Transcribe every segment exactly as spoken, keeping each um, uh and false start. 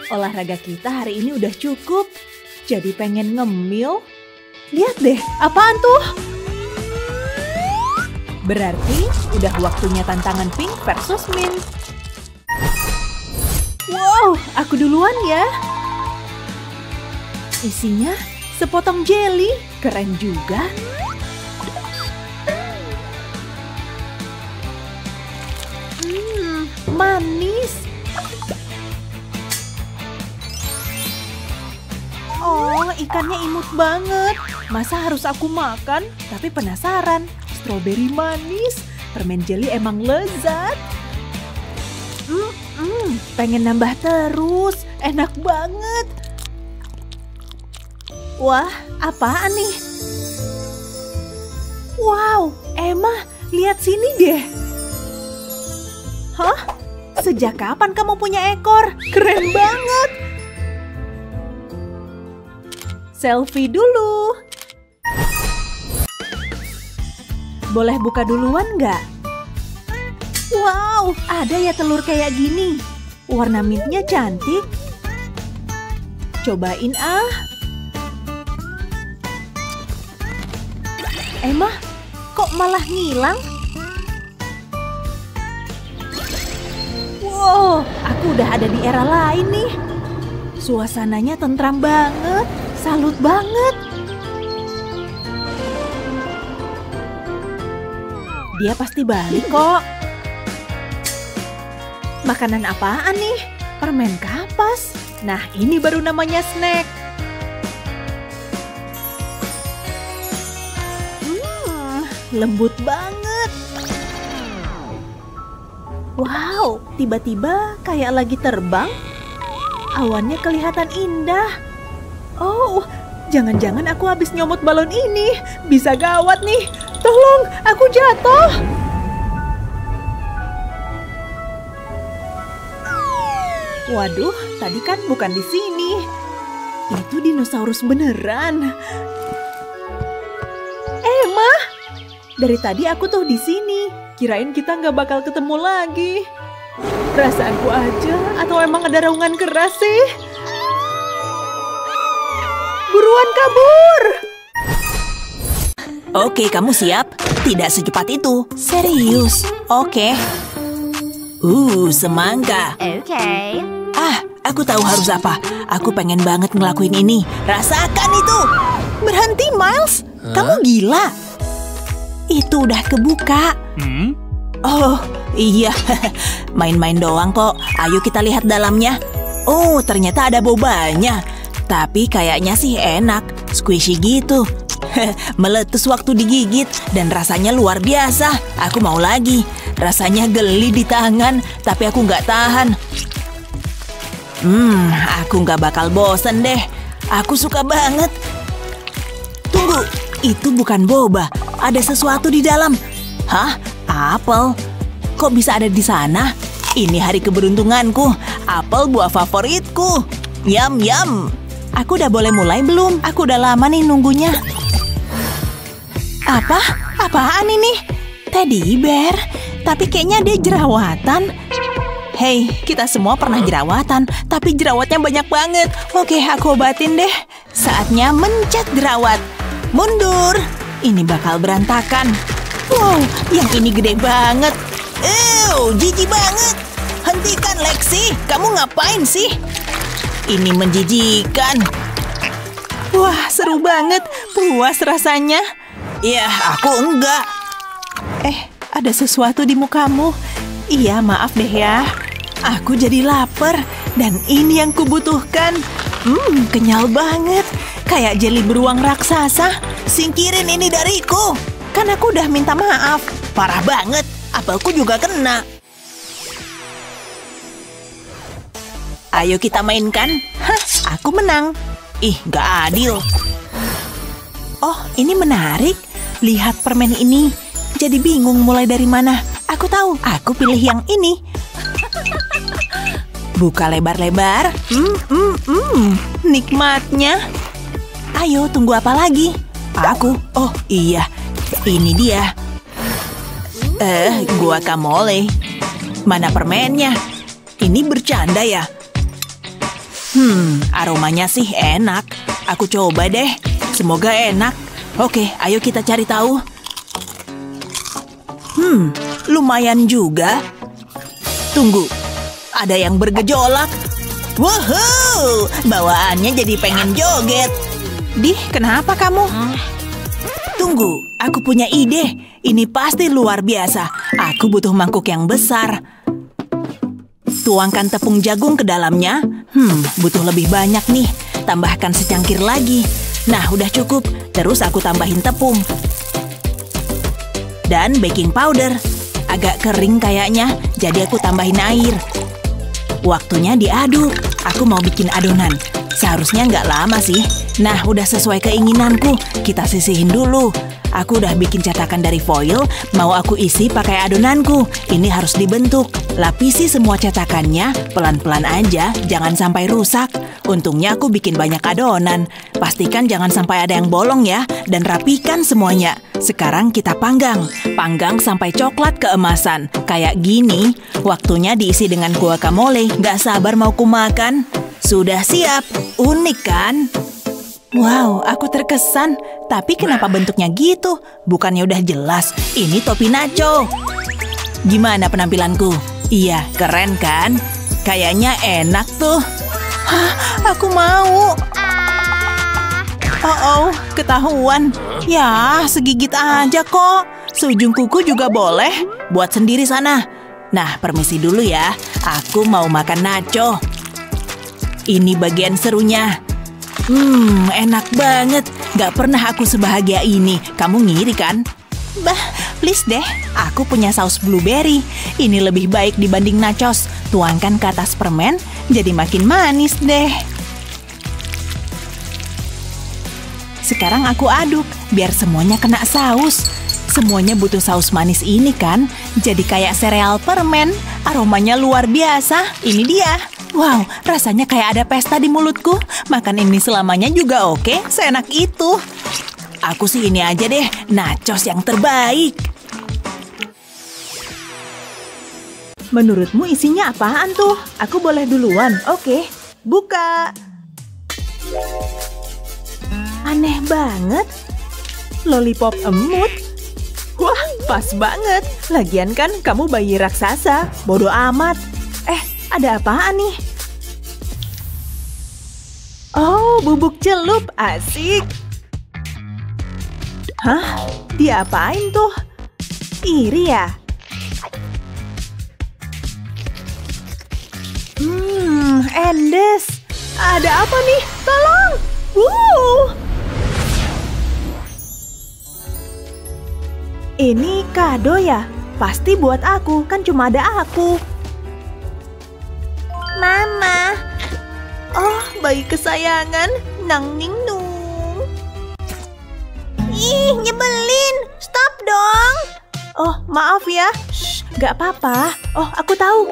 olahraga kita hari ini udah cukup. Jadi pengen ngemil. Lihat deh, apaan tuh? Berarti udah waktunya tantangan Pink versus Mint. Wow, aku duluan ya. Isinya sepotong jelly, keren juga. Hmm, manis. Oh, ikannya imut banget. Masa harus aku makan? Tapi penasaran. Stroberi manis, permen jelly emang lezat. Hmm, hmm, pengen nambah terus. Enak banget. Wah, apaan nih? Wow, Emma, lihat sini deh. Hah? Sejak kapan kamu punya ekor? Keren banget. Selfie dulu. Boleh buka duluan nggak? Wow, ada ya telur kayak gini. Warna mintnya cantik. Cobain ah. Emma, kok malah ngilang? Wow, aku udah ada di era lain nih. Suasananya tentram banget. Salut banget. Dia pasti balik kok. Makanan apaan nih? Permen kapas. Nah, ini baru namanya snack. Hmm, lembut banget. Wow, tiba-tiba kayak lagi terbang. Awannya kelihatan indah. Oh, jangan-jangan aku habis nyomot balon ini. Bisa gawat nih. Tolong, aku jatuh. Waduh, tadi kan bukan di sini. Itu dinosaurus beneran. Emma, dari tadi aku tuh di sini. Kirain kita nggak bakal ketemu lagi. Perasaanku aja, atau emang ada raungan keras sih? Buruan kabur! Oke, kamu siap? Tidak secepat itu. Serius? Oke. Uh, semangka. Oke. Ah, aku tahu harus apa. Aku pengen banget ngelakuin ini. Rasakan itu! Berhenti, Miles. Kamu gila. Itu udah kebuka. Hmm? Oh, iya. Main-main doang kok. Ayo kita lihat dalamnya. Oh, ternyata ada bobanya. Tapi kayaknya sih enak. Squishy gitu. Meletus waktu digigit dan rasanya luar biasa. Aku mau lagi. Rasanya geli di tangan, tapi aku nggak tahan. Hmm, aku nggak bakal bosen deh. Aku suka banget. Tunggu, itu bukan boba. Ada sesuatu di dalam. Hah? Apel? Kok bisa ada di sana? Ini hari keberuntunganku. Apel buah favoritku. Yam yam. Aku udah boleh mulai belum? Aku udah lama nih nunggunya. Apa? Apaan ini? Teddy bear? Tapi kayaknya dia jerawatan. Hei, kita semua pernah jerawatan, tapi jerawatnya banyak banget. Oke, aku obatin deh. Saatnya mencet jerawat. Mundur. Ini bakal berantakan. Wow, yang ini gede banget. Ew, jijik banget. Hentikan, Lexi. Kamu ngapain sih? Ini menjijikan. Wah, seru banget. Puas rasanya. Ya, aku enggak. Eh, ada sesuatu di mukamu. Iya, maaf deh ya. Aku jadi lapar. Dan ini yang kubutuhkan. Hmm, kenyal banget. Kayak jeli beruang raksasa. Singkirin ini dariku. Kan aku udah minta maaf. Parah banget. Apelku juga kena. Ayo kita mainkan. Hah, aku menang. Ih, gak adil. Oh, ini menarik. Lihat permen ini. Jadi bingung mulai dari mana. Aku tahu, aku pilih yang ini. Buka lebar-lebar. Hmm, hmm, hmm. Nikmatnya. Ayo, tunggu apa lagi? Aku. Oh, iya. Ini dia. Eh, guacamole. Mana permennya? Ini bercanda ya? Hmm, aromanya sih enak. Aku coba deh. Semoga enak. Oke, ayo kita cari tahu. Hmm, lumayan juga. Tunggu, ada yang bergejolak. Woohoo, bawaannya jadi pengen joget. Dih, kenapa kamu? Tunggu, aku punya ide. Ini pasti luar biasa. Aku butuh mangkuk yang besar. Tuangkan tepung jagung ke dalamnya. Hmm, butuh lebih banyak nih. Tambahkan secangkir lagi. Nah, udah cukup. Terus aku tambahin tepung. Dan baking powder. Agak kering kayaknya, jadi aku tambahin air. Waktunya diaduk. Aku mau bikin adonan. Seharusnya nggak lama sih. Nah, udah sesuai keinginanku. Kita sisihin dulu. Aku udah bikin cetakan dari foil. Mau aku isi pakai adonanku. Ini harus dibentuk. Lapisi semua cetakannya. Pelan-pelan aja, jangan sampai rusak. Untungnya aku bikin banyak adonan. Pastikan jangan sampai ada yang bolong ya. Dan rapikan semuanya. Sekarang kita panggang. Panggang sampai coklat keemasan. Kayak gini. Waktunya diisi dengan guacamole. Nggak sabar mau kumakan. Sudah siap. Unik kan? Wow, aku terkesan. Tapi kenapa bentuknya gitu? Bukannya udah jelas. Ini topi nacho. Gimana penampilanku? Iya, keren kan? Kayaknya enak tuh. Hah, aku mau. Oh, oh, ketahuan. Ya, segigit aja kok. Seujung kuku juga boleh. Buat sendiri sana. Nah, permisi dulu ya. Aku mau makan nacho. Ini bagian serunya. Hmm, enak banget. Gak pernah aku sebahagia ini. Kamu ngiri kan? Bah, please deh. Aku punya saus blueberry. Ini lebih baik dibanding nachos. Tuangkan ke atas permen, jadi makin manis deh. Sekarang aku aduk, biar semuanya kena saus. Semuanya butuh saus manis ini kan? Jadi kayak sereal permen. Aromanya luar biasa. Ini dia. Wow, rasanya kayak ada pesta di mulutku. Makan ini selamanya juga oke, seenak itu. Aku sih ini aja deh, nachos yang terbaik. Menurutmu isinya apaan tuh? Aku boleh duluan, oke. Buka. Aneh banget. Lollipop emut. Wah, pas banget. Lagian kan kamu bayi raksasa. Bodoh amat. Eh, ada apaan nih? Oh, bubuk celup. Asik. Hah? Diapain tuh? Iri ya? Hmm, endes. Ada apa nih? Tolong! Wuh! Ini kado ya? Pasti buat aku, kan cuma ada aku. Mama. Oh, bayi kesayangan. Nang ning nung. Ih, nyebelin. Stop dong. Oh, maaf ya. Shh, gak apa-apa. Oh, aku tahu.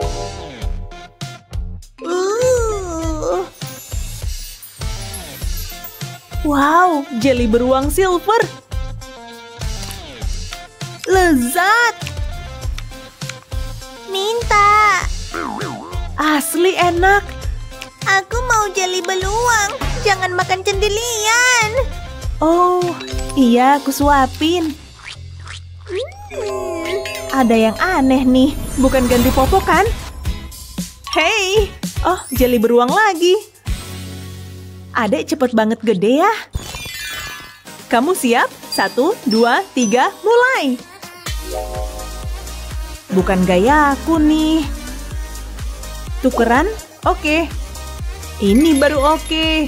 Uh. Wow, jelly beruang silver. Lezat. Minta. Asli enak. Aku mau jelly beluang. Jangan makan cendilian. Oh, iya aku suapin. Hmm, ada yang aneh nih. Bukan ganti popok kan? Hei, oh jelly beruang lagi. Adek cepet banget gede ya. Kamu siap? Satu, dua, tiga, mulai. Bukan gaya aku nih. Tukeran? Oke. Ini baru oke.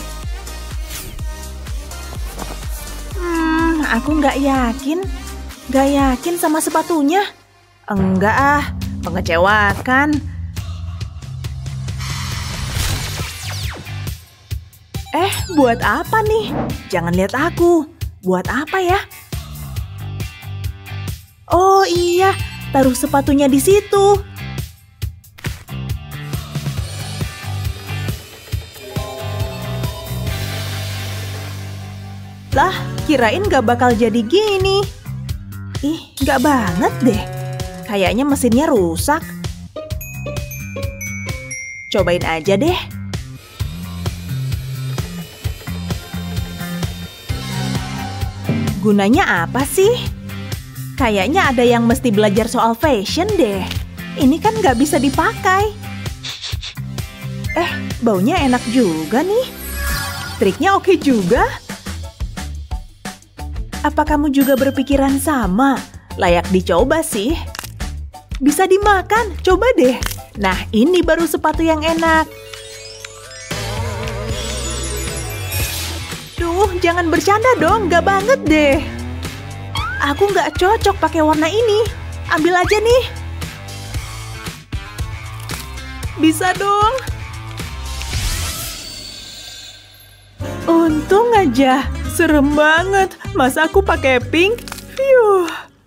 Hmm, aku nggak yakin. Nggak yakin sama sepatunya. Enggak ah, mengecewakan. Eh, buat apa nih? Jangan lihat aku. Buat apa ya? Oh iya, taruh sepatunya di situ. Lah, kirain gak bakal jadi gini. Ih, gak banget deh. Kayaknya mesinnya rusak. Cobain aja deh. Gunanya apa sih? Kayaknya ada yang mesti belajar soal fashion deh. Ini kan nggak bisa dipakai. Eh, baunya enak juga nih. Triknya oke juga. Apa kamu juga berpikiran sama? Layak dicoba sih. Bisa dimakan, coba deh. Nah, ini baru sepatu yang enak. Duh, jangan bercanda dong, gak banget deh. Aku gak cocok pakai warna ini. Ambil aja nih. Bisa dong. Untung aja, serem banget. Masa aku pakai pink? Phew.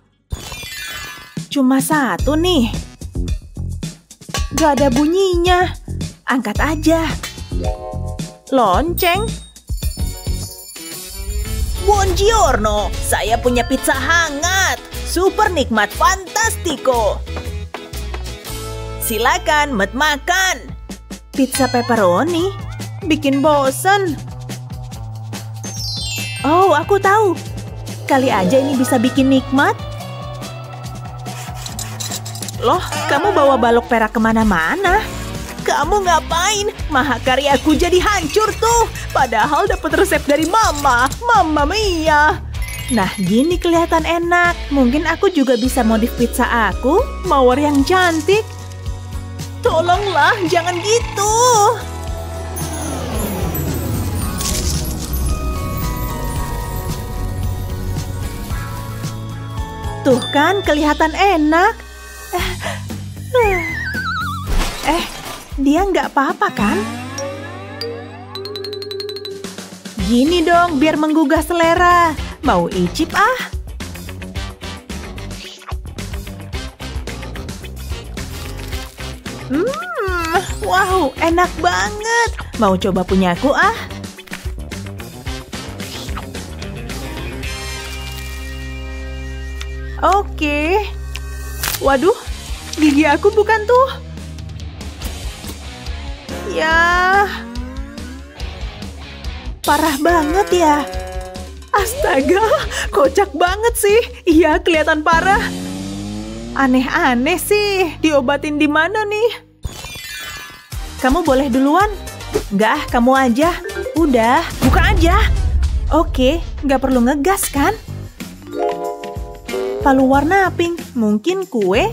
Cuma satu nih. Gak ada bunyinya. Angkat aja. Lonceng. Buongiorno, saya punya pizza hangat. Super nikmat, fantastiko. Silakan, Mat, makan. Pizza pepperoni? Bikin bosen. Oh, aku tahu. Kali aja ini bisa bikin nikmat. Loh, kamu bawa balok perak kemana-mana? Kamu ngapain? Mahakaryaku jadi hancur tuh. Padahal dapat resep dari Mama. Mama Mia. Nah, gini kelihatan enak. Mungkin aku juga bisa modif pizza aku. Mawar yang cantik. Tolonglah, jangan gitu. Tuh kan, kelihatan enak. Eh, dia nggak apa-apa kan? Gini dong, biar menggugah selera. Mau icip ah? Hmm, wow, enak banget. Mau coba punyaku ah? Oke. Waduh, gigi aku bukan tuh. Ya, parah banget ya. Astaga, kocak banget sih. Iya, kelihatan parah. Aneh-aneh sih. Diobatin di mana nih? Kamu boleh duluan? Nggak ah, kamu aja. Udah, buka aja. Oke, nggak perlu ngegas kan? Palu warna pink, mungkin kue?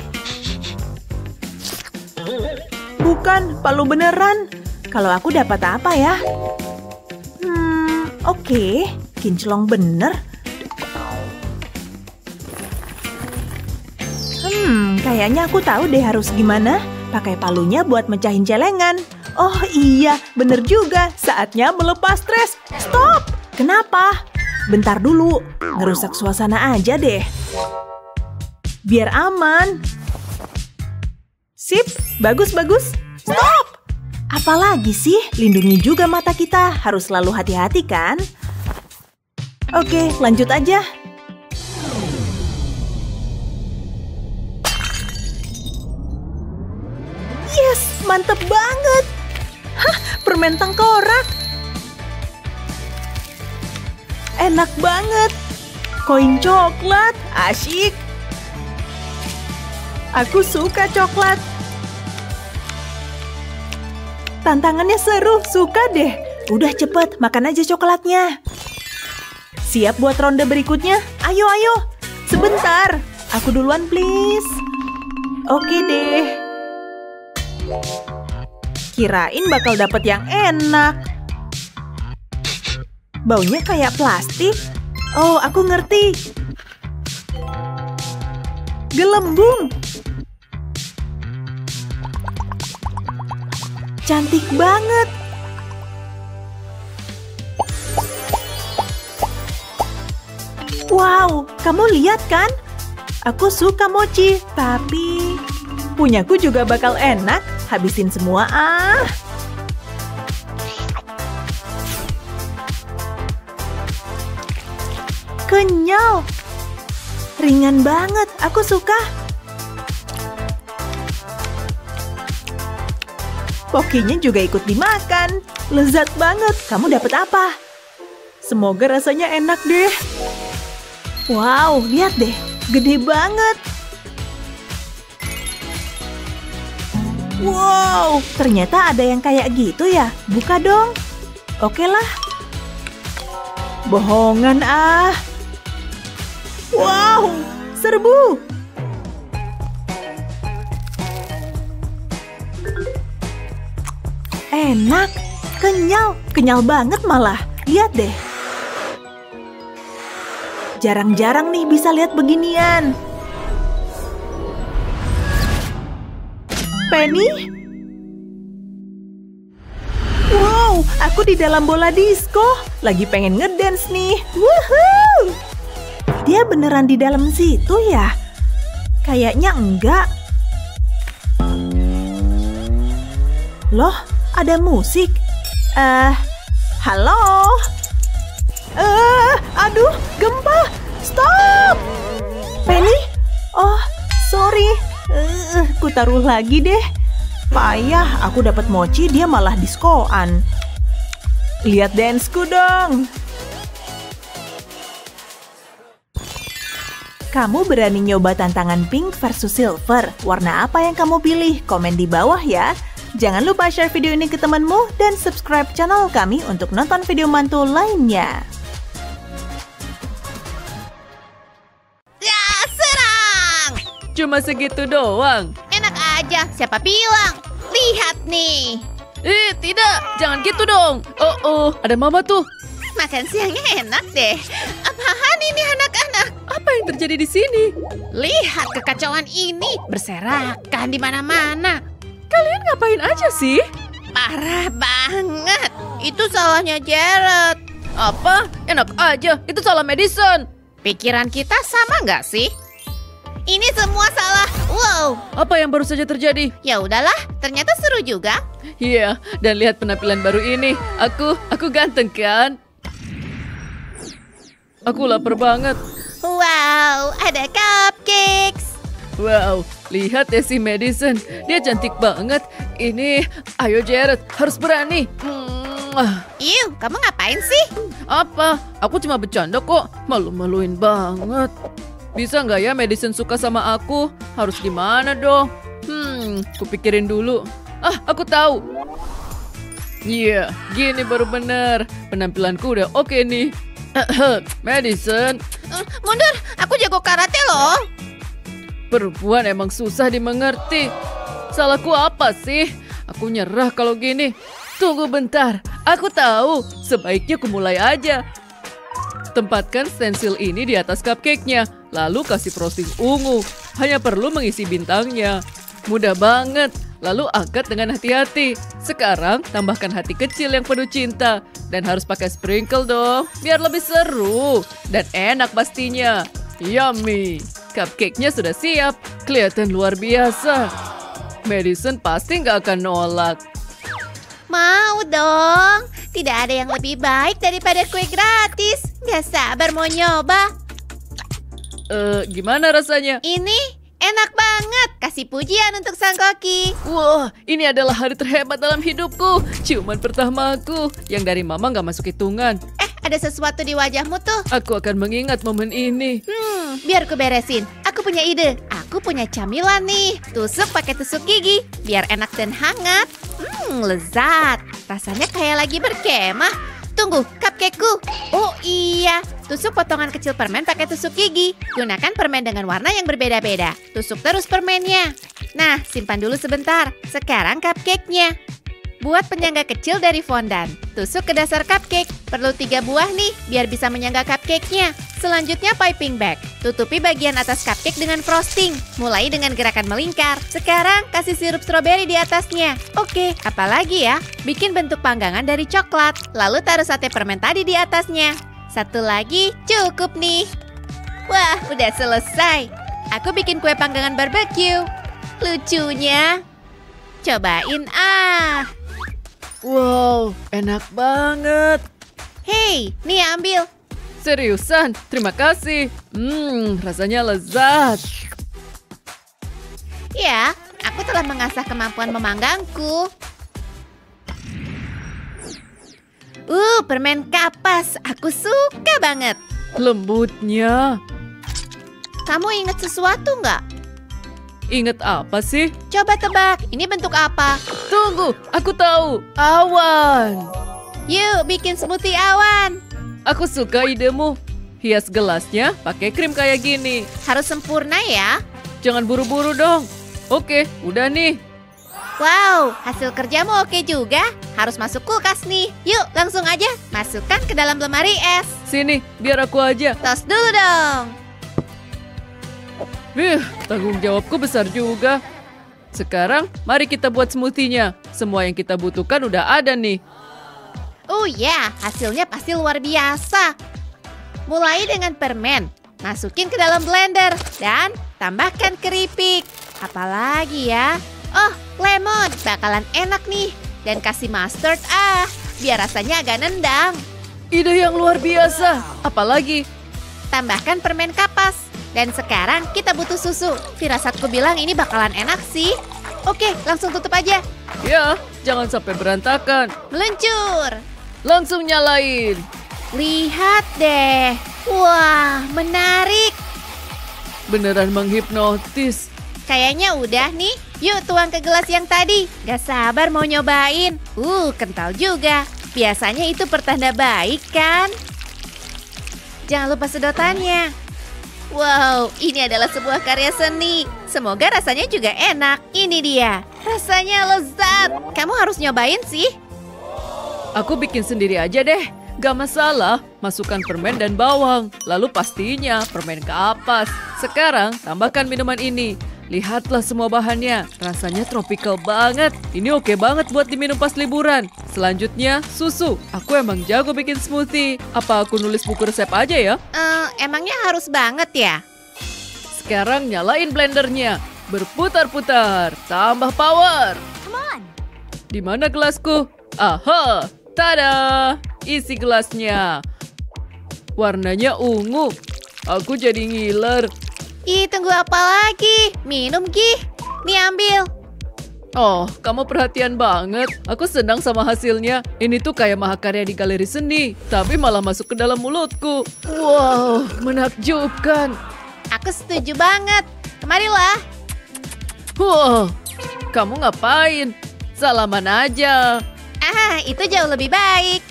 Bukan, palu beneran. Kalau aku dapat apa ya? Hmm, oke. Okay. Kinclong bener. Hmm, kayaknya aku tahu deh harus gimana. Pakai palunya buat mecahin celengan. Oh iya, bener juga. Saatnya melepas stres. Stop! Kenapa? Bentar dulu. Ngerusak suasana aja deh. Biar aman. Sip, bagus-bagus. Stop! Apalagi sih? Lindungi juga mata kita. Harus selalu hati-hati kan? Oke, lanjut aja. Yes, mantep banget. Hah, permen tengkorak. Enak banget. Koin coklat, asyik. Aku suka coklat. Tantangannya seru, suka deh. Udah cepet, makan aja coklatnya. Siap buat ronde berikutnya? Ayo, ayo. Sebentar. Aku duluan, please. Oke deh. Kirain bakal dapet yang enak. Baunya kayak plastik. Oh, aku ngerti. Gelembung. Cantik banget. Wow, kamu lihat kan? Aku suka mochi, tapi punyaku juga bakal enak. Habisin semua ah. Kenyal. Ringan banget, aku suka. Pokinya juga ikut dimakan. Lezat banget. Kamu dapat apa? Semoga rasanya enak deh. Wow, lihat deh, gede banget. Wow, ternyata ada yang kayak gitu ya. Buka dong. Oke lah. Bohongan ah. Wow, serbu. Enak, kenyal, kenyal banget malah. Lihat deh. Jarang-jarang nih bisa lihat beginian. Penny? Wow, aku di dalam bola disco. Lagi pengen ngedance nih. Woohoo! Dia beneran di dalam situ ya? Kayaknya enggak. Loh, ada musik. Eh, uh, halo? Eh, uh, aduh, gempa. Stop! Penny? Oh, sorry. Uh, ku taruh lagi deh. Payah, aku dapat mochi, dia malah diskoan. Lihat danceku dong. Kamu berani nyoba tantangan pink versus silver? Warna apa yang kamu pilih? Komen di bawah ya. Jangan lupa share video ini ke temanmu dan subscribe channel kami untuk nonton video mantul lainnya. Ya, serang! Cuma segitu doang. Enak aja, siapa bilang? Lihat nih. Eh, tidak. Jangan gitu dong. Oh, oh, ada mama tuh. Makan siangnya enak deh. Apaan ini anak-anak? Apa yang terjadi di sini? Lihat kekacauan ini berserakan di mana-mana. Kalian ngapain aja sih? Parah banget. Itu salahnya Jared. Apa? Enak aja. Itu salah Madison. Pikiran kita sama nggak sih? Ini semua salah. Wow. Apa yang baru saja terjadi? Ya udahlah, ternyata seru juga. Iya, dan lihat penampilan baru ini. Aku, aku ganteng kan? Aku lapar banget. Wow, ada cupcakes. Wow, lihat ya si Madison. Dia cantik banget. Ini, ayo Jared, harus berani. Hmm. Iu, kamu ngapain sih? Apa? Aku cuma bercanda kok. Malu-maluin banget. Bisa nggak ya Madison suka sama aku? Harus gimana dong? Hmm, kupikirin dulu. Ah, aku tahu. Iya, yeah, gini baru bener. Penampilanku udah oke nih. Madison. Uh, mundur, aku jago karate loh. Perempuan emang susah dimengerti. Salahku apa sih? Aku nyerah kalau gini. Tunggu bentar, aku tahu. Sebaiknya aku mulai aja. Tempatkan stensil ini di atas cupcake-nya. Lalu kasih frosting ungu. Hanya perlu mengisi bintangnya. Mudah banget. Lalu angkat dengan hati-hati. Sekarang tambahkan hati kecil yang penuh cinta. Dan harus pakai sprinkle dong. Biar lebih seru. Dan enak pastinya. Yummy. Cupcake-nya sudah siap. Kelihatan luar biasa. Madison pasti nggak akan nolak. Mau dong. Tidak ada yang lebih baik daripada kue gratis. Gak sabar mau nyoba. Eh, uh, gimana rasanya? Ini enak banget. Kasih pujian untuk sang koki. Wah, ini adalah hari terhebat dalam hidupku. Ciuman pertamaku. Yang dari mama nggak masuk hitungan. Eh, ada sesuatu di wajahmu tuh. Aku akan mengingat momen ini. Hmm, biar ku beresin. Aku punya ide. Aku punya camilan nih. Tusuk pakai tusuk gigi. Biar enak dan hangat. Hmm, lezat. Rasanya kayak lagi berkemah. Tunggu, cupcakeku. Oh iya, tusuk potongan kecil permen pakai tusuk gigi. Gunakan permen dengan warna yang berbeda-beda. Tusuk terus permennya. Nah, simpan dulu sebentar. Sekarang cupcake-nya. Buat penyangga kecil dari fondan. Tusuk ke dasar cupcake. Perlu tiga buah nih, biar bisa menyangga cupcake-nya. Selanjutnya piping bag. Tutupi bagian atas cupcake dengan frosting. Mulai dengan gerakan melingkar. Sekarang kasih sirup stroberi di atasnya. Oke, apalagi ya? Bikin bentuk panggangan dari coklat. Lalu taruh sate permen tadi di atasnya. Satu lagi, cukup nih. Wah, udah selesai. Aku bikin kue panggangan barbecue. Lucunya. Cobain ah. Wow, enak banget. Hei, nih ambil. Seriusan, terima kasih. Hmm, rasanya lezat. Ya, aku telah mengasah kemampuan memanggangku. Uh, permen kapas. Aku suka banget. Lembutnya. Kamu ingat sesuatu nggak? Ingat apa sih? Coba tebak, ini bentuk apa? Tunggu, aku tahu. Awan. Yuk, bikin smoothie awan. Aku suka idemu. Hias gelasnya pakai krim kayak gini. Harus sempurna ya. Jangan buru-buru dong. Oke, udah nih. Wow, hasil kerjamu oke juga. Harus masuk kulkas nih. Yuk, langsung aja. Masukkan ke dalam lemari es. Sini, biar aku aja. Tos dulu dong. Wih, tanggung jawabku besar juga. Sekarang, mari kita buat smoothie-nya. Semua yang kita butuhkan udah ada nih. Oh ya, hasilnya pasti luar biasa. Mulai dengan permen. Masukin ke dalam blender. Dan tambahkan keripik. Apalagi ya? Oh, lemon. Bakalan enak nih. Dan kasih mustard ah. Biar rasanya agak nendang. Ide yang luar biasa. Apalagi? Tambahkan permen kapas. Dan sekarang kita butuh susu. Firasatku bilang ini bakalan enak sih. Oke, langsung tutup aja. Ya, jangan sampai berantakan. Meluncur. Langsung nyalain. Lihat deh. Wah, menarik. Beneran menghipnotis. Kayaknya udah nih. Yuk tuang ke gelas yang tadi. Gak sabar mau nyobain. Uh, kental juga. Biasanya itu pertanda baik kan? Jangan lupa sedotannya. Wow, ini adalah sebuah karya seni. Semoga rasanya juga enak. Ini dia. Rasanya lezat. Kamu harus nyobain sih. Aku bikin sendiri aja deh. Gak masalah, masukkan permen dan bawang. Lalu pastinya permen kapas. Sekarang tambahkan minuman ini. Lihatlah semua bahannya, rasanya tropical banget. Ini oke banget buat diminum pas liburan. Selanjutnya, susu. Aku emang jago bikin smoothie. Apa aku nulis buku resep aja ya? Uh, emangnya harus banget ya? Sekarang nyalain blendernya. Berputar-putar, tambah power. Come on. Di mana gelasku? Aha, tada! Isi gelasnya. Warnanya ungu. Aku jadi ngiler. Ih, tunggu apa lagi? Minum, Gi. Nih, ambil. Oh, kamu perhatian banget. Aku senang sama hasilnya. Ini tuh kayak mahakarya di galeri seni, tapi malah masuk ke dalam mulutku. Wow, menakjubkan. Aku setuju banget. Kemarilah. Wow, kamu ngapain? Salaman aja. Ah, itu jauh lebih baik.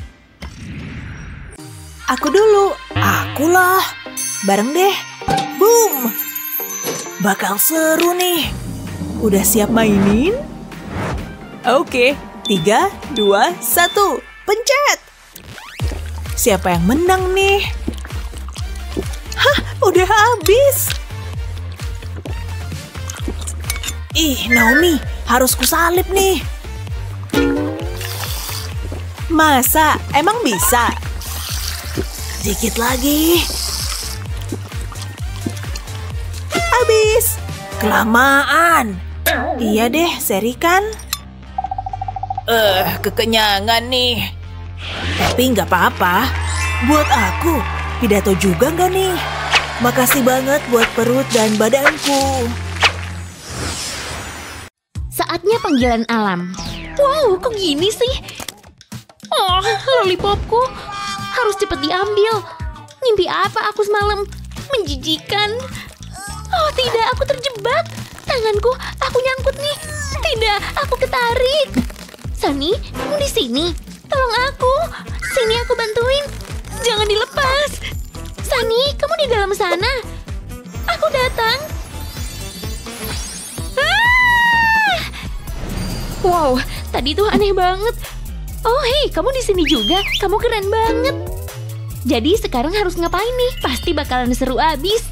Aku dulu. Akulah. Bareng deh. Boom. Bakal seru nih. Udah siap mainin? Oke, tiga, dua, satu. Pencet. Siapa yang menang nih? Hah, udah habis. Ih, Naomi, harus kusalip nih. Masa? Emang bisa? Dikit lagi. Habis. Kelamaan. Iya deh, serikan. Eh, kekenyangan nih. Tapi nggak apa-apa. Buat aku, pidato juga nggak nih? Makasih banget buat perut dan badanku. Saatnya panggilan alam. Wow, kok gini sih? Oh, lollipopku. Harus cepet diambil. Mimpi apa aku semalam? Menjijikan. Oh tidak, aku terjebak. Tanganku, aku nyangkut nih. Tidak, aku ketarik. Sunny, kamu di sini. Tolong aku. Sini aku bantuin. Jangan dilepas. Sunny, kamu di dalam sana. Aku datang. Ah! Wow, tadi tuh aneh banget. Oh hei, kamu di sini juga. Kamu keren banget. Jadi sekarang harus ngapain nih? Pasti bakalan seru abis.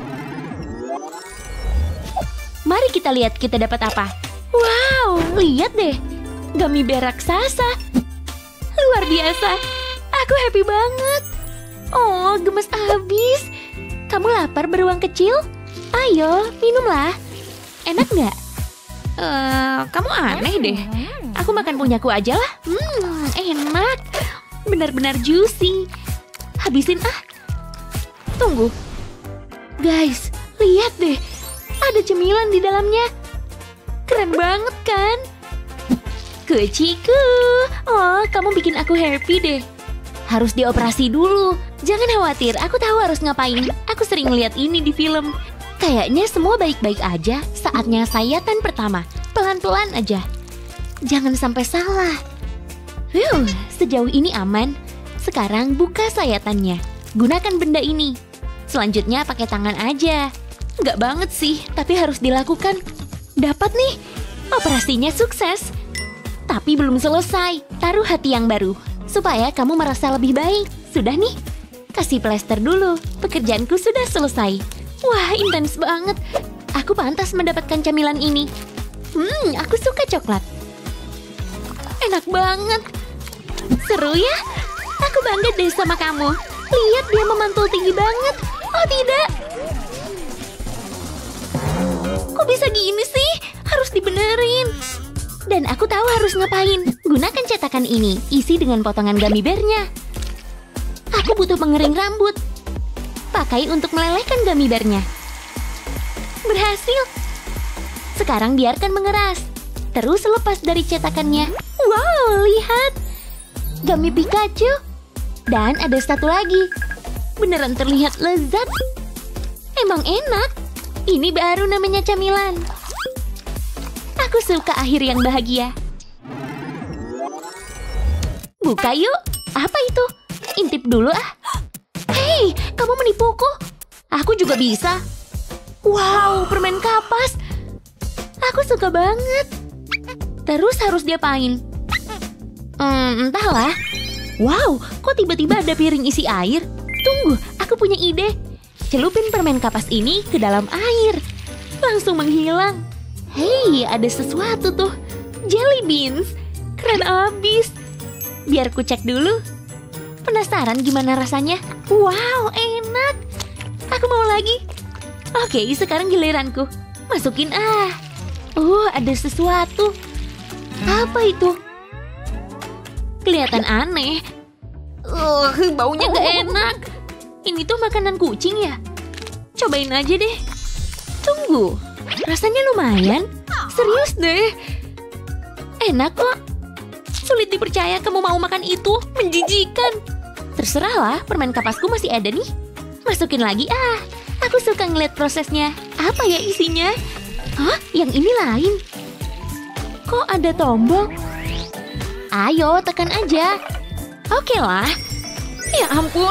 Mari kita lihat kita dapat apa. Wow, lihat deh. Gummy bear raksasa. Luar biasa. Aku happy banget. Oh, gemes abis. Kamu lapar beruang kecil? Ayo, minumlah. Enak nggak? Uh, kamu aneh deh. Aku makan punyaku aja lah. Hmm, enak. Benar-benar juicy. Habisin ah. Tunggu. Guys, lihat deh. Ada cemilan di dalamnya. Keren banget kan? Kuciku. Oh, kamu bikin aku happy deh. Harus dioperasi dulu. Jangan khawatir, aku tahu harus ngapain. Aku sering lihat ini di film. Kayaknya semua baik-baik aja. Saatnya sayatan pertama. Pelan-pelan aja. Jangan sampai salah. Huh, sejauh ini aman. Sekarang buka sayatannya. Gunakan benda ini. Selanjutnya pakai tangan aja. Nggak banget sih, tapi harus dilakukan. Dapat nih. Operasinya sukses. Tapi belum selesai. Taruh hati yang baru. Supaya kamu merasa lebih baik. Sudah nih. Kasih plester dulu. Pekerjaanku sudah selesai. Wah, intens banget. Aku pantas mendapatkan camilan ini. Hmm, aku suka coklat. Enak banget. Seru ya? Aku bangga deh sama kamu. Lihat dia memantul tinggi banget. Oh tidak. Kok bisa gini sih? Harus dibenerin. Dan aku tahu harus ngapain. Gunakan cetakan ini. Isi dengan potongan gummy bear-nya. Aku butuh pengering rambut. Pakai untuk melelehkan gummy bear-nya. Berhasil. Sekarang biarkan mengeras. Terus lepas dari cetakannya. Wow, lihat. Gummy Pikachu. Dan ada satu lagi. Beneran terlihat lezat. Emang enak. Ini baru namanya camilan. Aku suka akhir yang bahagia. Buka yuk. Apa itu? Intip dulu ah. Hei, kamu menipuku. Aku juga bisa. Wow, permen kapas. Aku suka banget. Terus harus diapain? Hmm, entahlah. Wow, kok tiba-tiba ada piring isi air? Tunggu, aku punya ide. Celupin permen kapas ini ke dalam air. Langsung menghilang. Hei, ada sesuatu tuh. Jelly beans. Keren abis. Biar ku cek dulu. Penasaran gimana rasanya? Wow, enak. Aku mau lagi. Oke, sekarang giliranku. Masukin ah. Oh, ada sesuatu. Apa itu? Kelihatan aneh. Uh, baunya gak enak. Ini tuh makanan kucing ya? Cobain aja deh. Tunggu. Rasanya lumayan. Serius deh. Enak kok. Sulit dipercaya kamu mau makan itu. Menjijikan. Terserahlah, permen kapasku masih ada nih. Masukin lagi ah. Aku suka ngeliat prosesnya. Apa ya isinya? Hah? Yang ini lain. Kok ada tombol? Ayo, tekan aja. Oke lah. Ya ampun.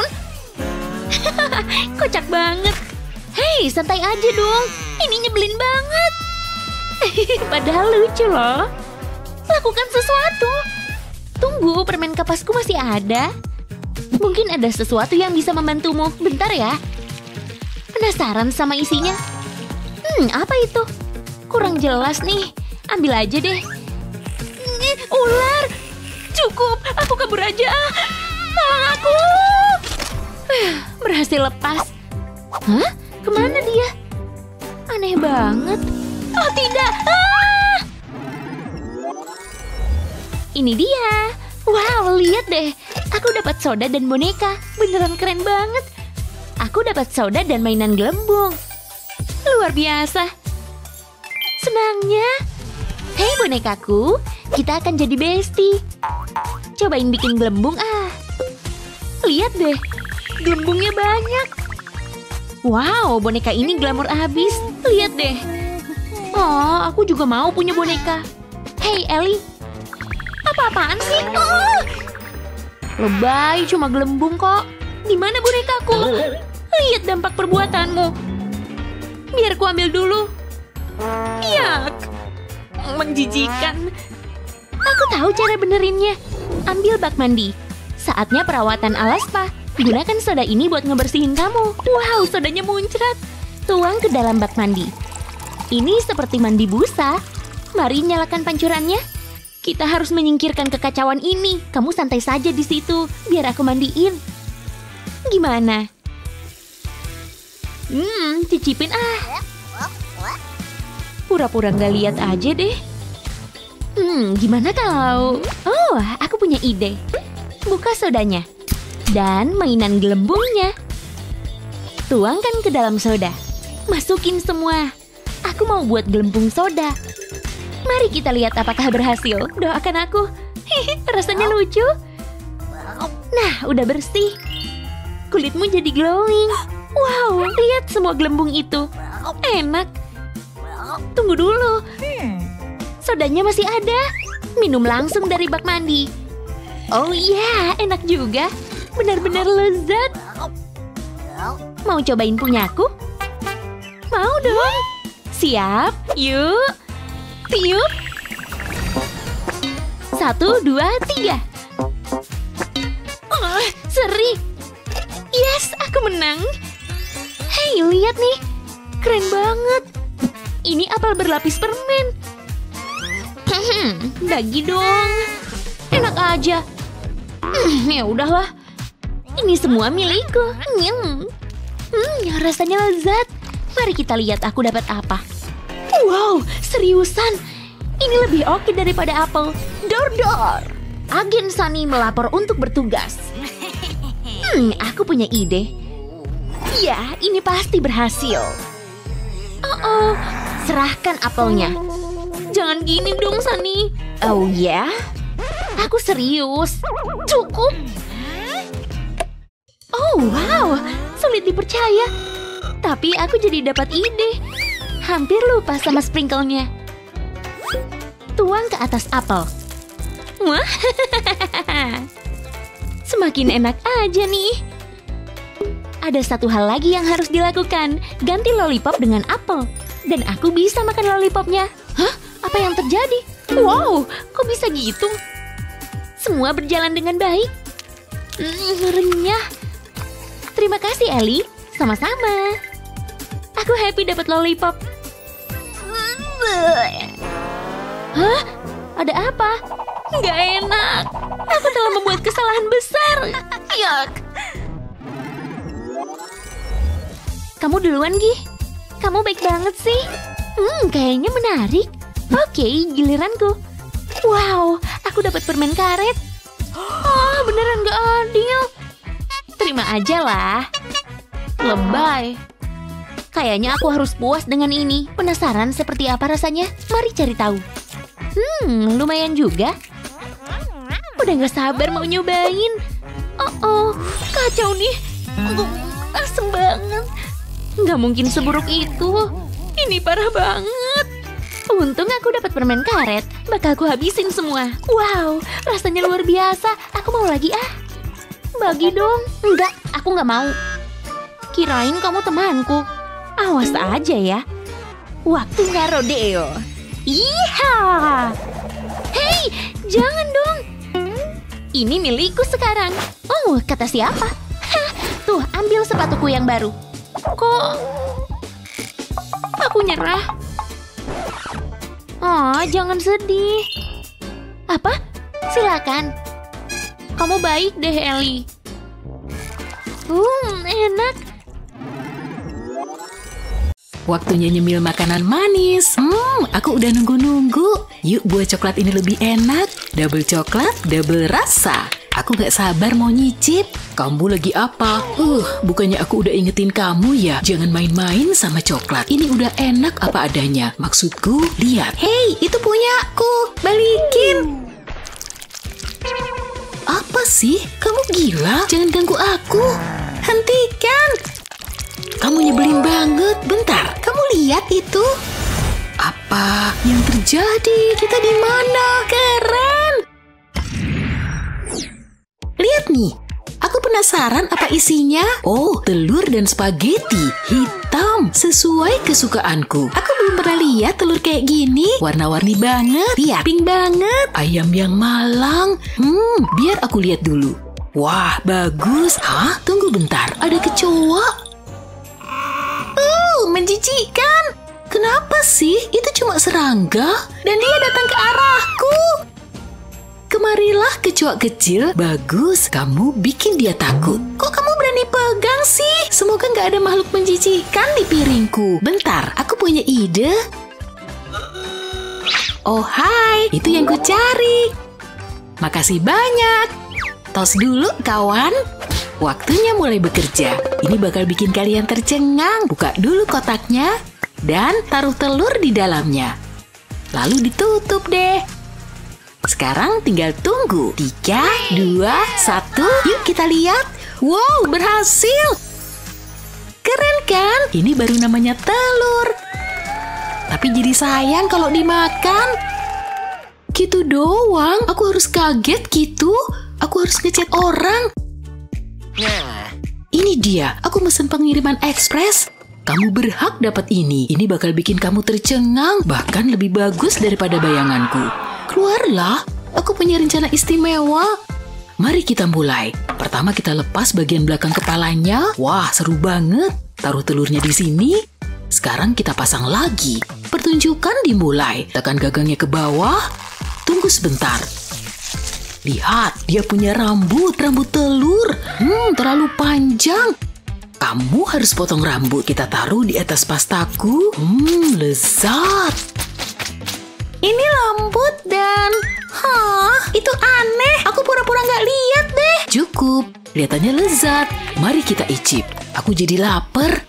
Kocak banget. Hei, santai aja dong. Ini nyebelin banget. Padahal lucu loh. Lakukan sesuatu. Tunggu, permen kapasku masih ada. Mungkin ada sesuatu yang bisa membantumu. Bentar ya. Penasaran sama isinya? Hmm, apa itu? Kurang jelas nih. Ambil aja deh. Ular. Cukup, aku kabur aja. Tolong aku. Berhasil lepas. Hah? Kemana dia? Aneh banget. Oh tidak. Ah! Ini dia. Wow, lihat deh. Aku dapat soda dan boneka. Beneran keren banget. Aku dapat soda dan mainan gelembung. Luar biasa. Senangnya. Hei bonekaku, kita akan jadi bestie. Cobain bikin gelembung ah. Lihat deh, gelembungnya banyak. Wow, boneka ini glamor abis. Lihat deh. Oh, aku juga mau punya boneka. Hei Ellie, apa-apaan sih? Oh! Lebay, cuma gelembung kok. Di mana bonekaku? Lihat dampak perbuatanmu. Biar ku ambil dulu. Yak, menjijikan. Aku tahu cara benerinnya. Ambil bak mandi. Saatnya perawatan ala spa. Gunakan soda ini buat ngebersihin kamu. Wow, sodanya muncrat. Tuang ke dalam bak mandi. Ini seperti mandi busa. Mari nyalakan pancurannya. Kita harus menyingkirkan kekacauan ini. Kamu santai saja di situ. Biar aku mandiin. Gimana? Hmm, cicipin ah. Pura-pura nggak lihat aja deh. Hmm, gimana kalau... Oh, aku punya ide. Buka sodanya. Dan mainan gelembungnya. Tuangkan ke dalam soda. Masukin semua. Aku mau buat gelembung soda. Mari kita lihat apakah berhasil. Doakan aku. Rasanya lucu. Nah, Nah, udah bersih. Kulitmu jadi glowing. Wow, lihat semua gelembung itu. Enak. Tunggu dulu. Sodanya masih ada. Minum langsung dari bak mandi. Oh iya, enak juga. Benar-benar lezat. Mau cobain punyaku? Mau dong. Siap, yuk. Tiup. Satu, dua, tiga. Oh, seri. Yes, aku menang. Hei, lihat nih. Keren banget. Ini apel berlapis permen. Dagi dong. Enak aja. Hmm, ya udahlah. Ini semua milikku. Nyem. Hmm, rasanya lezat. Mari kita lihat aku dapat apa. Wow, seriusan. Ini lebih oke daripada apel. Dor dor. Agen Sunny melapor untuk bertugas. Hmm, aku punya ide. Ya, ini pasti berhasil. Oh, oh, serahkan apelnya. Jangan gini dong, Sunny. Oh ya? Aku serius. Cukup. Oh, wow. Sulit dipercaya. Tapi aku jadi dapat ide. Hampir lupa sama sprinkle-nya. Tuang ke atas apel. Wah, semakin enak aja nih. Ada satu hal lagi yang harus dilakukan. Ganti lollipop dengan apel. Dan aku bisa makan lollipopnya. Hah? Apa yang terjadi? Wow, kok bisa gitu? Semua berjalan dengan baik. Hmm, renyah. Terima kasih, Ellie. Sama-sama. Aku happy dapat lollipop. Hah? Ada apa? Nggak enak. Aku telah membuat kesalahan besar. Yuck. Kamu duluan, Gi. Kamu baik banget sih. Hmm, kayaknya menarik. Oke, giliranku. Wow, aku dapat permen karet. Oh, beneran gak adil. Terima aja lah. Lebay. Kayaknya aku harus puas dengan ini. Penasaran seperti apa rasanya? Mari cari tahu. Hmm, lumayan juga. Udah gak sabar mau nyobain. Oh, oh, kacau nih. Asem banget. Gak mungkin seburuk itu. Ini parah banget. Untung aku dapat permen karet. Bakal aku habisin semua. Wow, rasanya luar biasa. Aku mau lagi ah. Bagi dong. Enggak, aku nggak mau. Kirain kamu temanku. Awas aja ya. Waktunya rodeo. Iya. Hei, jangan dong. Ini milikku sekarang. Oh, kata siapa? Hah, tuh, ambil sepatuku yang baru. Kok aku nyerah? Oh, jangan sedih. Apa? Silakan. Kamu baik deh, Ellie. Hmm, enak. Waktunya nyemil makanan manis. Hmm, aku udah nunggu-nunggu. Yuk buat coklat ini lebih enak. Double coklat, double rasa. Aku gak sabar mau nyicip. Kamu lagi apa? Uh, bukannya aku udah ingetin kamu ya? Jangan main-main sama coklat. Ini udah enak apa adanya. Maksudku, lihat. Hei, itu punyaku. Balikin. Apa sih? Kamu gila? Jangan ganggu aku. Hentikan. Kamu nyebelin banget. Bentar, kamu lihat itu? Apa yang terjadi? Kita di mana? Keren. Lihat nih. Aku penasaran apa isinya. Oh, telur dan spaghetti hitam sesuai kesukaanku. Aku belum pernah lihat telur kayak gini. Warna-warni banget. Lihat, pink banget. Ayam yang malang. Hmm, biar aku lihat dulu. Wah, bagus. Hah? Tunggu bentar. Ada kecoa. Uh, menjijikkan. Kenapa sih? Itu cuma serangga. Dan dia datang ke arahku. Kemarilah kecoa kecil. Bagus, kamu bikin dia takut. Kok kamu berani pegang sih? Semoga nggak ada makhluk menjijikkan di piringku. Bentar, aku punya ide. Oh hai, itu yang ku cari. Makasih banyak. Tos dulu kawan. Waktunya mulai bekerja. Ini bakal bikin kalian tercengang. Buka dulu kotaknya. Dan taruh telur di dalamnya. Lalu ditutup deh. Sekarang tinggal tunggu. Tiga, dua, satu. Yuk kita lihat. Wow, berhasil. Keren kan? Ini baru namanya telur. Tapi jadi sayang kalau dimakan. Gitu doang, aku harus kaget gitu. Aku harus ngechat orang. Ini dia, aku mesen pengiriman ekspres. Kamu berhak dapat ini. Ini bakal bikin kamu tercengang, bahkan lebih bagus daripada bayanganku. Keluarlah, aku punya rencana istimewa. Mari kita mulai. Pertama kita lepas bagian belakang kepalanya. Wah, seru banget. Taruh telurnya di sini. Sekarang kita pasang lagi. Pertunjukan dimulai. Tekan gagangnya ke bawah. Tunggu sebentar. Lihat, dia punya rambut, rambut telur. Hmm, terlalu panjang. Kamu harus potong rambut. Kita taruh di atas pastaku. Hmm, lezat. Ini lembut dan... Hah, itu aneh. Aku pura-pura nggak lihat deh. Cukup, kelihatannya lezat. Mari kita icip. Aku jadi lapar.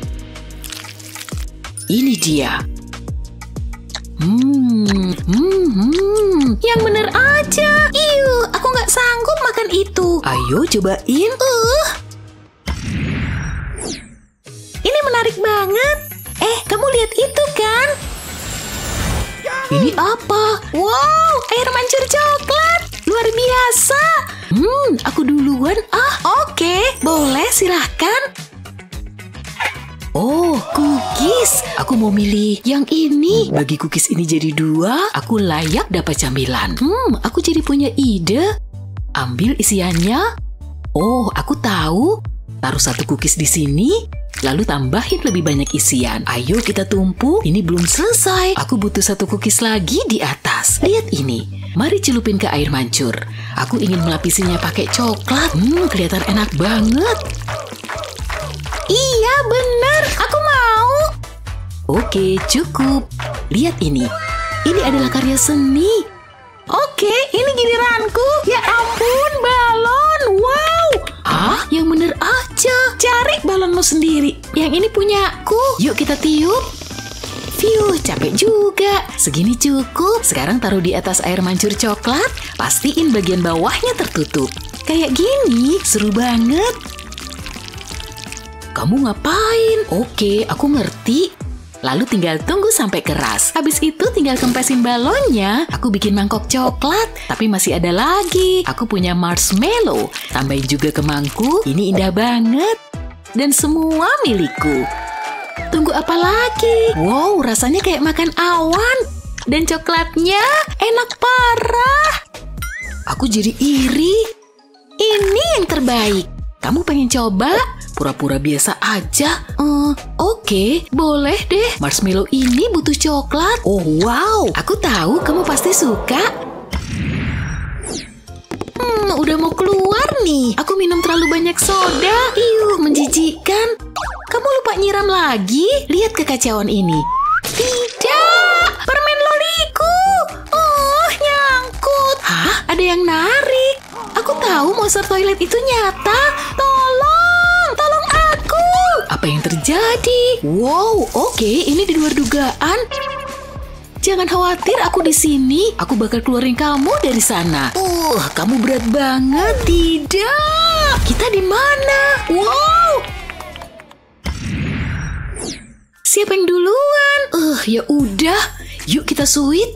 Ini dia. Hmm, hmm, hmm. Yang bener aja. Iu, aku nggak sanggup makan itu. Ayo cobain. Uh. Ini menarik banget. Eh, kamu lihat itu kan? Ini apa? Wow, air mancur coklat. Luar biasa. Hmm, aku duluan. Ah, oke. Boleh, silahkan. Oh, cookies. Aku mau milih yang ini. Bagi cookies ini jadi dua, aku layak dapat camilan. Hmm, aku jadi punya ide. Ambil isiannya. Oh, aku tahu. Taruh satu cookies di sini, lalu tambahin lebih banyak isian. Ayo kita tumpuk. Ini belum selesai. Aku butuh satu cookies lagi di atas. Lihat ini. Mari celupin ke air mancur. Aku ingin melapisinya pakai coklat. Hmm, kelihatan enak banget. Iya, benar. Aku mau. Oke, cukup. Lihat ini. Ini adalah karya seni. Oke, ini giliranku. Ya ampun, balon. Wow. Hah? Yang bener aja. Cari balonmu sendiri. Yang ini punyaku. Yuk kita tiup. Fiuh, capek juga. Segini cukup. Sekarang taruh di atas air mancur coklat. Pastiin bagian bawahnya tertutup. Kayak gini, seru banget. Kamu ngapain? Oke, aku ngerti. Lalu tinggal tunggu sampai keras. Habis itu tinggal kempesin balonnya. Aku bikin mangkok coklat. Tapi masih ada lagi. Aku punya marshmallow. Tambahin juga ke mangkuk. Ini indah banget. Dan semua milikku. Tunggu apa lagi? Wow, rasanya kayak makan awan. Dan coklatnya enak parah. Aku jadi iri. Ini yang terbaik. Kamu pengen coba? Pura-pura biasa aja. Uh, Oke, okay, boleh deh. Marshmallow ini butuh coklat. Oh wow, aku tahu kamu pasti suka. Hmm, udah mau keluar nih. Aku minum terlalu banyak soda. Iuh, menjijikkan. Kamu lupa nyiram lagi? Lihat kekacauan ini. Tidak, permen loliku. Oh, nyangkut. Hah? Ada yang narik. Aku tahu monster toilet itu nyata. Tolong, tolong aku. Apa yang terjadi? Wow, oke, okay, ini di luar dugaan. Jangan khawatir, aku di sini. Aku bakal keluarin kamu dari sana. Uh, kamu berat banget. Tidak. Kita di mana? Wow. Siapa yang duluan? Uh, ya udah. Yuk kita sweet.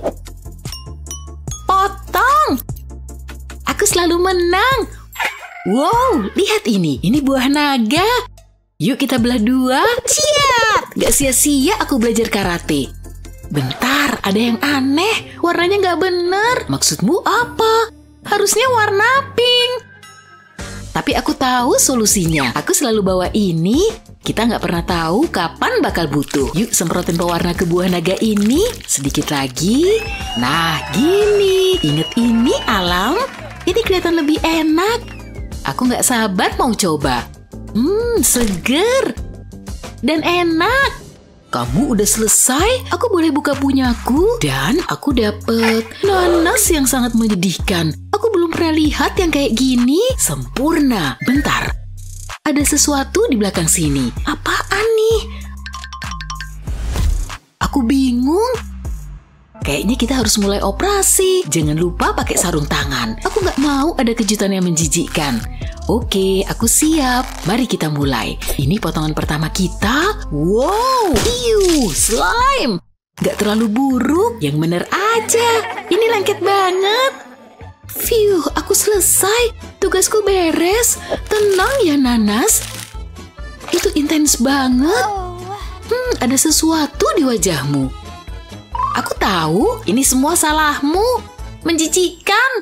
Potong. Aku selalu menang. Wow, lihat ini. Ini buah naga. Yuk kita belah dua. Siap. Gak sia-sia aku belajar karate. Bentar, ada yang aneh. Warnanya gak bener. Maksudmu apa? Harusnya warna pink. Tapi aku tahu solusinya. Aku selalu bawa ini. Kita nggak pernah tahu kapan bakal butuh. Yuk semprotin pewarna ke buah naga ini. Sedikit lagi. Nah, gini. Ingat ini alam? Ini kelihatan lebih enak. Aku nggak sabar mau coba. Hmm, seger. Dan enak. Kamu udah selesai? Aku boleh buka punyaku? Dan aku dapet nanas yang sangat menyedihkan. Aku belum pernah lihat yang kayak gini. Sempurna. Bentar. Ada sesuatu di belakang sini. Apaan nih? Aku bingung. Kayaknya kita harus mulai operasi. Jangan lupa pakai sarung tangan. Aku nggak mau ada kejutan yang menjijikkan. Oke, aku siap. Mari kita mulai. Ini potongan pertama kita. Wow, iu, slime. Gak terlalu buruk, yang bener aja. Ini lengket banget. Phew, aku selesai. Tugasku beres. Tenang ya, Nanas. Itu intens banget. Hmm, ada sesuatu di wajahmu. Aku tahu, ini semua salahmu. Menjijikkan.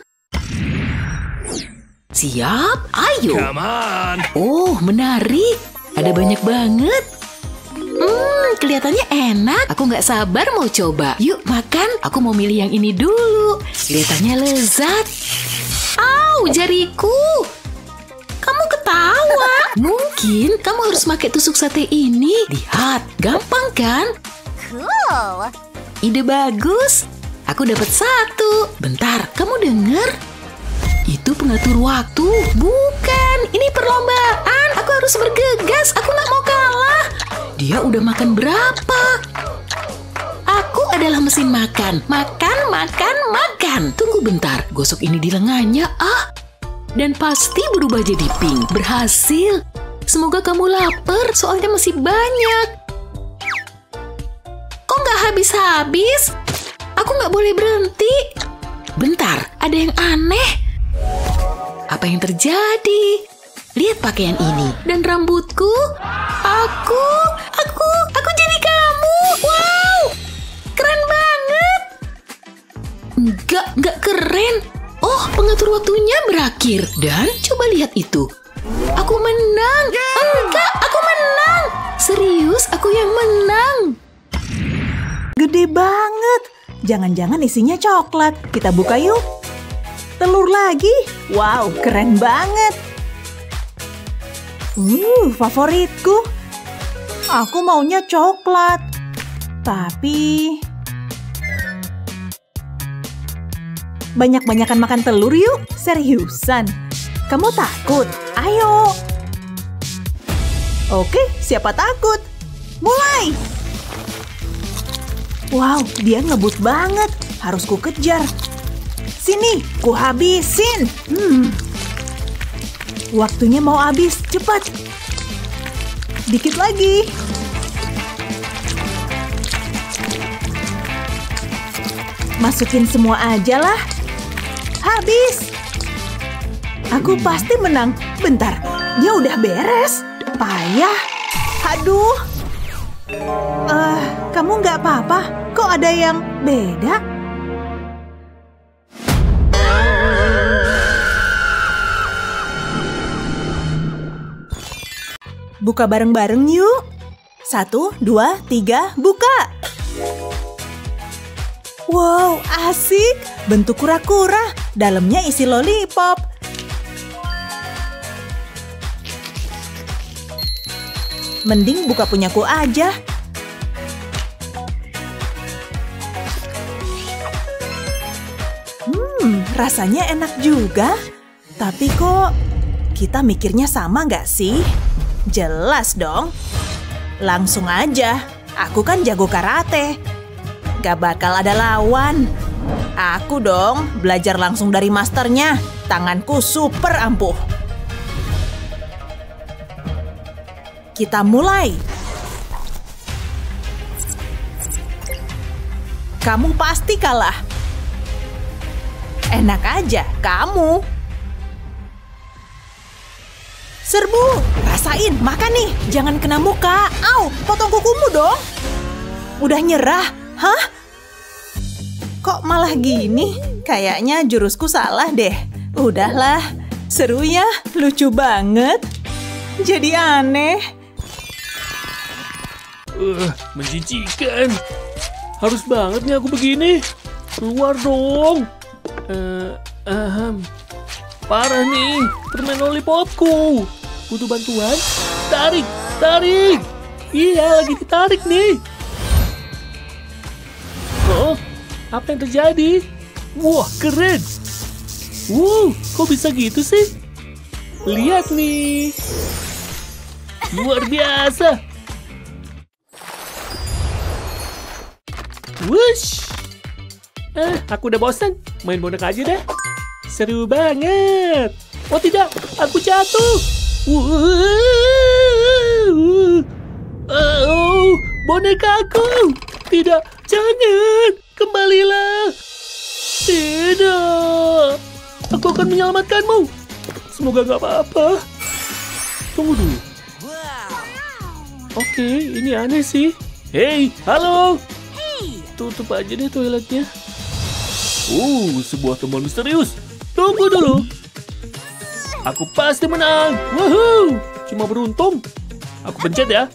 Siap, ayo. Come on. Oh, menarik. Ada banyak banget. Hmm, kelihatannya enak. Aku nggak sabar mau coba. Yuk, makan. Aku mau milih yang ini dulu. Kelihatannya lezat. Au, jariku. Kamu ketawa. Mungkin kamu harus pakai tusuk sate ini. Lihat, gampang kan? Cool. Ide bagus. Aku dapat satu. Bentar, kamu dengar? Itu pengatur waktu. Bukan, ini perlombaan. Aku harus bergegas. Aku nggak mau kalah. Dia udah makan berapa? Aku adalah mesin makan. Makan, makan, makan. Tunggu bentar. Gosok ini di lengannya. Ah, dan pasti berubah jadi pink. Berhasil. Semoga kamu lapar. Soalnya masih banyak. Kok nggak habis-habis? Aku nggak boleh berhenti. Bentar, ada yang aneh. Apa yang terjadi? Lihat pakaian ini dan rambutku. Aku, aku, aku jadi kamu. Wow, keren banget. Enggak, enggak keren. Oh, pengatur waktunya berakhir. Dan coba lihat itu. Aku menang. Enggak, aku menang. Serius, aku yang menang. Gede banget. Jangan-jangan isinya coklat. Kita buka yuk. Telur lagi. Wow, keren banget. Uh, favoritku. Aku maunya coklat. Tapi... banyak-banyakan makan telur yuk. Seriusan. Kamu takut? Ayo. Oke, siapa takut? Mulai. Wow, dia ngebut banget. Harus ku kejar. Sini, ku habisin. Hmm. Waktunya mau habis, cepat. Dikit lagi. Masukin semua aja lah. Habis. Aku pasti menang. Bentar, dia udah beres. Payah. Aduh. Eh, uh, kamu nggak apa-apa? Kok ada yang beda? Buka bareng-bareng yuk. Satu, dua, tiga, buka. Wow, asik. Bentuk kura-kura. Dalamnya isi lollipop. Mending buka punyaku aja. Hmm, rasanya enak juga. Tapi kok kita mikirnya sama nggak sih? Jelas dong. Langsung aja. Aku kan jago karate. Gak bakal ada lawan. Aku dong belajar langsung dari masternya. Tanganku super ampuh. Kita mulai. Kamu pasti kalah. Enak aja, kamu. Serbu, rasain, makan nih, jangan kena muka. Au, potong kukumu dong. Udah nyerah, hah? Kok malah gini? Kayaknya jurusku salah deh. Udahlah, seru ya, lucu banget. Jadi aneh. Uh, menjijikan. Harus banget nih aku begini. Keluar dong. Uh, ahem. Parah nih, permen lollipopku. Butuh bantuan? Tarik, tarik. Iya, lagi ditarik nih. Oh, apa yang terjadi? Wah, keren. Wow, kok bisa gitu sih? Lihat nih. Luar biasa. Wush. Eh, aku udah bosan. Main boneka aja deh. Seru banget. Oh tidak, aku jatuh. Oh, bonekaku. Tidak, jangan. Kembalilah. Tidak. Aku akan menyelamatkanmu. Semoga nggak apa-apa. Tunggu dulu. Oke, ini aneh sih. Hei, halo. Tutup aja deh toiletnya. Uh, sebuah tombol misterius. Tunggu dulu. Aku pasti menang. Woohoo. Cuma beruntung. Aku pencet ya.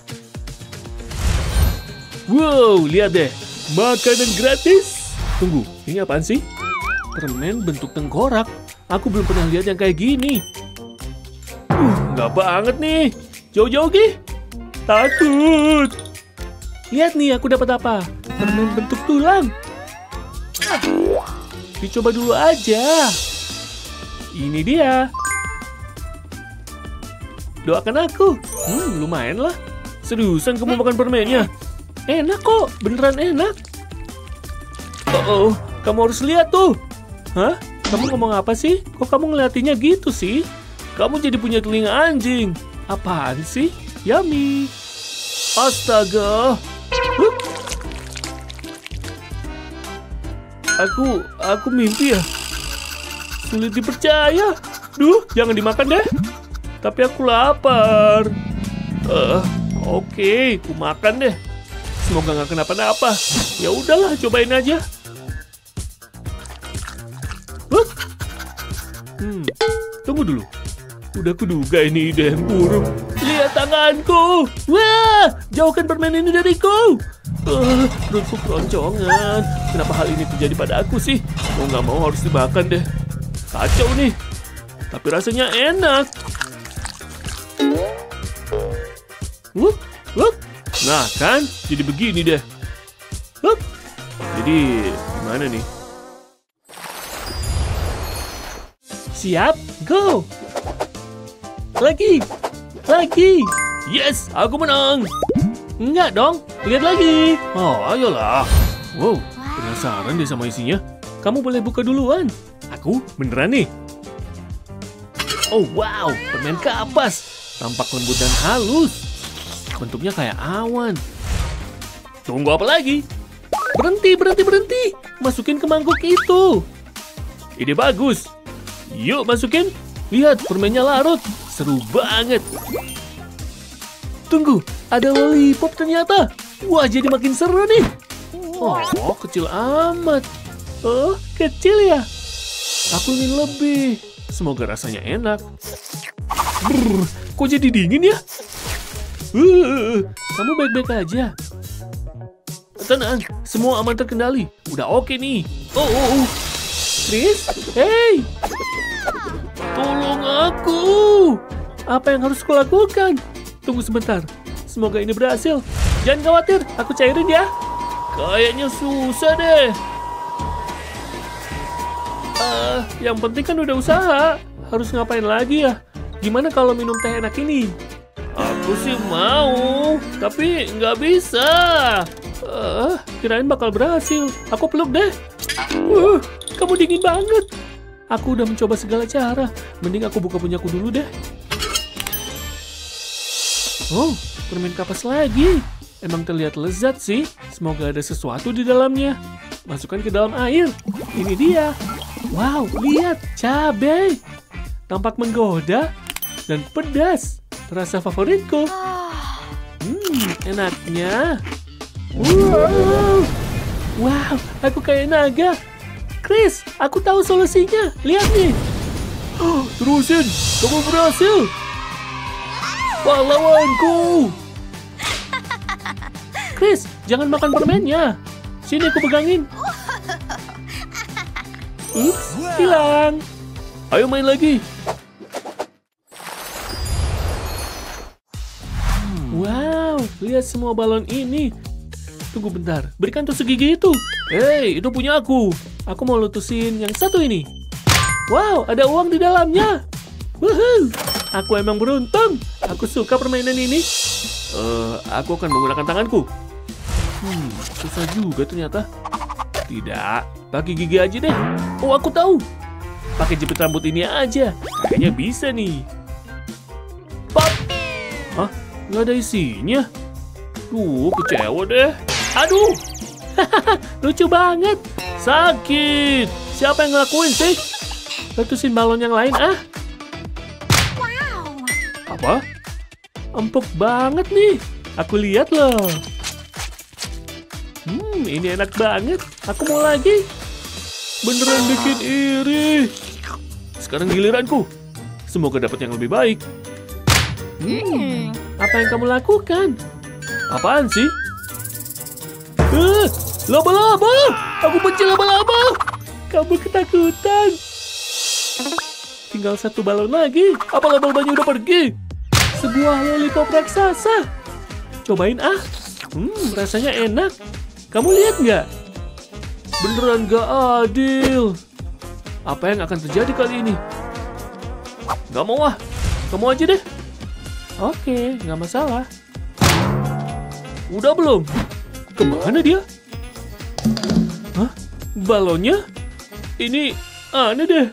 Wow, lihat deh. Makanan gratis. Tunggu, ini apaan sih? Permen bentuk tengkorak. Aku belum pernah lihat yang kayak gini. Uh, nggak banget nih. Jauh-jauh Gi. Takut. Lihat nih, aku dapat apa? Permen bentuk tulang. Dicoba dulu aja. Ini dia. Doakan aku. Hmm, lumayan lah. Seriusan kamu makan permennya? Enak kok, beneran enak. Oh, oh, kamu harus lihat tuh. Hah? Kamu ngomong apa sih? Kok kamu ngeliatinnya gitu sih? Kamu jadi punya telinga anjing. Apaan sih? Yummy. Astaga. Huh? Aku, aku mimpi ya? Sulit dipercaya. Duh, jangan dimakan deh. Tapi aku lapar. Uh, Oke, okay, aku makan deh. Semoga nggak kenapa-napa. Ya udahlah, cobain aja. Huh? Hmm, tunggu dulu. Udah kuduga ini ide yang buruk. Lihat tanganku. Wah, jauhkan permen ini dariku. Uh, perutku keroncongan. Kenapa hal ini terjadi pada aku sih? Mau nggak mau harus dimakan deh. Kacau nih. Tapi rasanya enak. Wuh, wuh. Nah kan, jadi begini deh. Wuh. Jadi gimana nih? Siap, go. Lagi, lagi. Yes, aku menang. Enggak dong, lihat lagi. Oh, ayolah. Wow, penasaran deh sama isinya. Kamu boleh buka duluan. Aku beneran nih. Oh wow, permen kapas. Tampak lembut dan halus. Bentuknya kayak awan. Tunggu apa lagi? Berhenti, berhenti, berhenti. Masukin ke mangkuk itu. Ide bagus. Yuk masukin. Lihat, permennya larut. Seru banget. Tunggu, ada lollipop ternyata. Wah, jadi makin seru nih. Oh, kecil amat. Oh, kecil ya. Aku ingin lebih. Semoga rasanya enak. Brr, kok jadi dingin ya? Uh, kamu baik-baik aja. Tenang, semua aman terkendali. Udah oke nih. Oh, oh, oh. Chris, hey. Tolong aku. Apa yang harus kulakukan? Tunggu sebentar. Semoga ini berhasil. Jangan khawatir, aku cairin ya. Kayaknya susah deh. Uh, yang penting kan udah usaha. Harus ngapain lagi ya? Gimana kalau minum teh enak ini? Aku sih mau, tapi nggak bisa. Uh, kirain bakal berhasil. Aku peluk deh. Uh, kamu dingin banget. Aku udah mencoba segala cara. Mending aku buka punyaku dulu deh. Oh, permen kapas lagi. Emang terlihat lezat sih. Semoga ada sesuatu di dalamnya. Masukkan ke dalam air. Ini dia. Wow, lihat. Cabai. Tampak menggoda dan pedas. Rasa favoritku. Hmm, enaknya. Wow. Wow, aku kayak naga. Chris, aku tahu solusinya. Lihat nih. Oh, terusin. Kamu berhasil. Pahlawanku. Chris, jangan makan permennya. Sini aku pegangin. Ups, hilang. Ayo main lagi. Wow, lihat semua balon ini. Tunggu bentar, berikan tusuk gigi itu. Hei, itu punya aku. Aku mau letusin yang satu ini. Wow, ada uang di dalamnya. Woohoo, aku emang beruntung. Aku suka permainan ini. Uh, aku akan menggunakan tanganku. Hmm, susah juga ternyata. Tidak, Pakai gigi aja deh. Oh, aku tahu. Pakai jepit rambut ini aja. Kayaknya bisa nih. Pop. Hah? Nggak ada isinya? Duh, kecewa deh. Aduh. Lucu banget. Sakit. Siapa yang ngelakuin sih? Letusin balon yang lain, ah. Apa? Empuk banget nih. Aku lihat loh. Hmm, ini enak banget. Aku mau lagi. Beneran bikin iri. Sekarang giliranku. Semoga dapat yang lebih baik. Hmm, apa yang kamu lakukan? Apaan sih? Eh, laba-laba! Aku benci laba-laba! Kamu ketakutan. Tinggal satu balon lagi. Apa laba-labanya udah pergi? Sebuah lollipop raksasa. Cobain ah. Hmm, rasanya enak. Kamu lihat nggak? Beneran gak adil. Apa yang akan terjadi kali ini? Gak mau ah. Kamu aja deh. Oke, nggak masalah. Udah belum? Kemana dia? Hah? Balonnya? Ini aneh deh.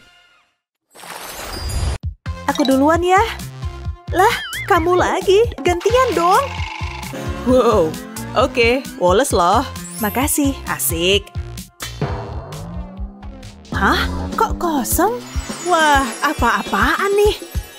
Aku duluan ya. Lah, kamu lagi. Gantian dong. Wow, oke, Wallace loh. Makasih, asik. Hah? Kok kosong? Wah, apa-apaan nih?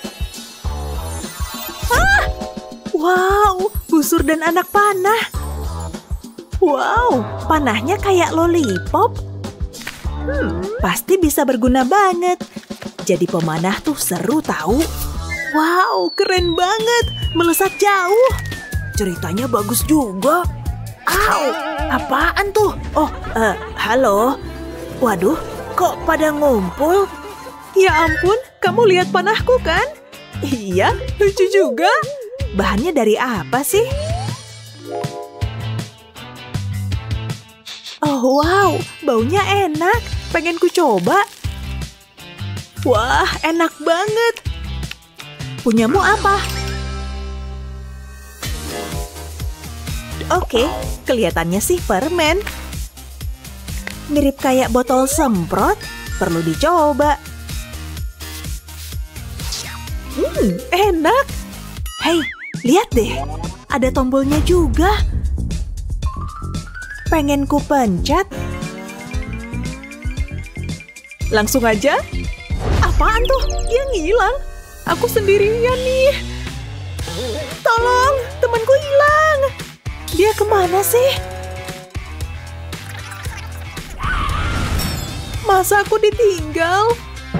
Hah? Wow, busur dan anak panah. Wow, panahnya kayak lollipop. Hmm, pasti bisa berguna banget. Jadi pemanah tuh seru tahu. Wow, keren banget. Melesat jauh. Ceritanya bagus juga. Au, apaan tuh? Oh, uh, halo. Waduh, kok pada ngumpul? Ya ampun, kamu lihat panahku kan? Iya, lucu juga. Bahannya dari apa sih? Oh wow, baunya enak. Pengen ku coba. Wah, enak banget. Punyamu apa? Oke, kelihatannya sih permen. Mirip kayak botol semprot. Perlu dicoba. Hmm, enak. Hei, lihat deh. Ada tombolnya juga. Pengen ku pencet. Langsung aja. Apaan tuh? Dia ngilang. Aku sendirian nih. Tolong, temanku hilang. Dia kemana sih? Masa aku ditinggal?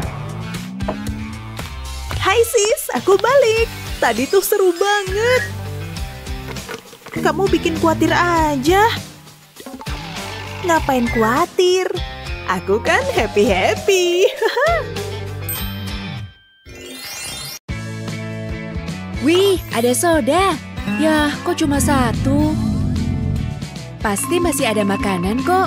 Hai sis, aku balik. Tadi tuh seru banget. Kamu bikin khawatir aja. Ngapain khawatir? Aku kan happy-happy. Wih, ada soda. Yah, kok cuma satu? Pasti masih ada makanan kok.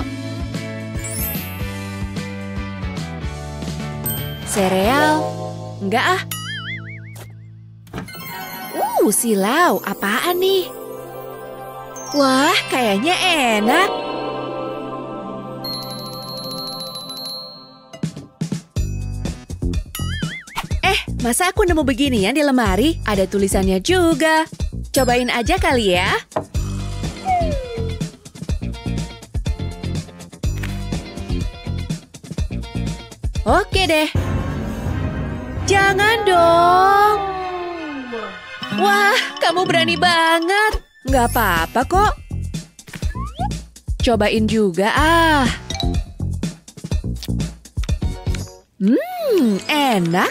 Sereal? Enggak ah. Uh, silau. Apaan nih? Wah, kayaknya enak. Eh, masa aku nemu beginian di lemari? Ada tulisannya juga. Cobain aja kali ya. Oke deh. Jangan dong. Wah, kamu berani banget. Nggak apa-apa kok. Cobain juga ah. Hmm, enak.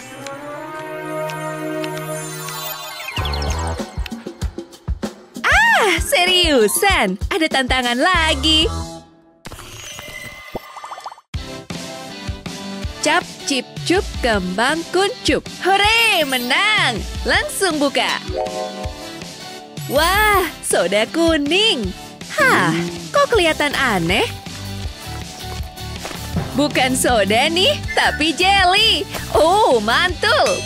Ah, seriusan? Ada tantangan lagi. Cap, cip, cup, kembang kuncup. Hore, menang! Langsung buka. Wah, soda kuning. Hah, kok kelihatan aneh? Bukan soda nih, tapi jelly. Oh, mantul.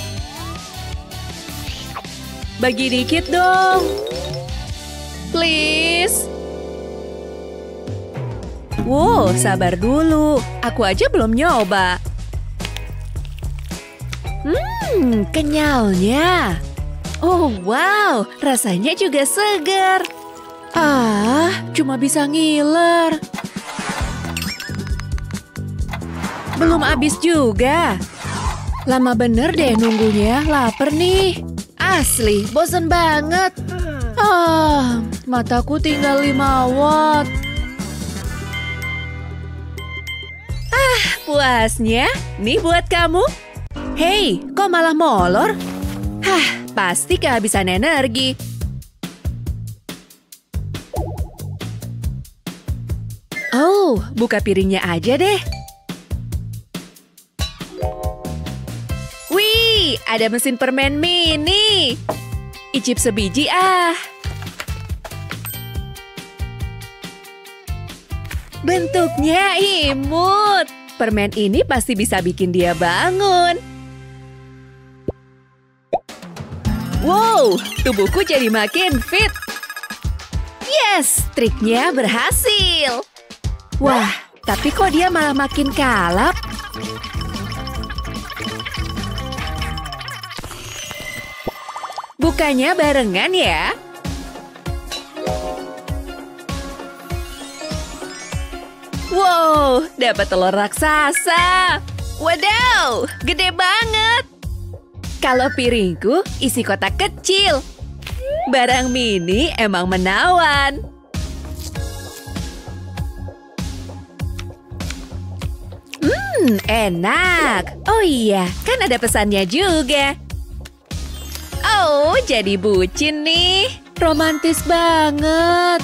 Bagi dikit dong. Please. Wow, sabar dulu. Aku aja belum nyoba. Hmm, kenyalnya. Oh, wow, rasanya juga segar. Ah, cuma bisa ngiler. Belum habis juga. Lama bener deh nunggunya, lapar nih. Asli, bosen banget. Ah, mataku tinggal lima watt. Ah, puasnya. Nih buat kamu. Hei, kok malah molor? Hah, pasti kehabisan energi. Oh, buka piringnya aja deh. Wih, ada mesin permen mini. Icip sebiji ah. Bentuknya imut. Permen ini pasti bisa bikin dia bangun. Wow, tubuhku jadi makin fit. Yes, triknya berhasil. Wah, tapi kok dia malah makin kalap? Bukannya barengan ya? Wow, dapat telur raksasa. Wadaw, gede banget. Kalau piringku isi kotak kecil. Barang mini emang menawan. Hmm, enak. Oh iya, kan ada pesannya juga. Oh, jadi bucin nih. Romantis banget.